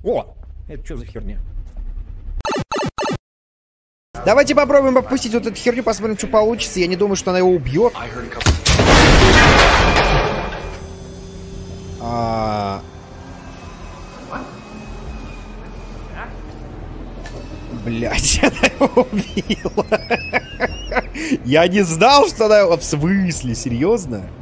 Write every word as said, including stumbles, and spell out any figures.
О! Это что за херня? Давайте попробуем опустить вот эту херню, посмотрим, что получится. Я не думаю, что она его убьет. А... Блять, она его убила. Я не знал, что она его... В смысле? Серьезно?